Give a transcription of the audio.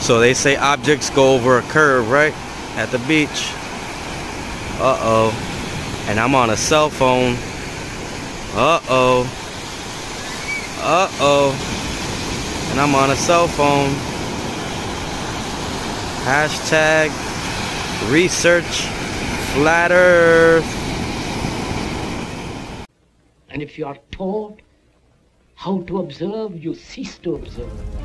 So they say objects go over a curve, right? At the beach. Uh-oh. And I'm on a cell phone. Uh-oh. Uh-oh. And I'm on a cell phone. Hashtag research flat earth. And if you are taught how to observe, you cease to observe.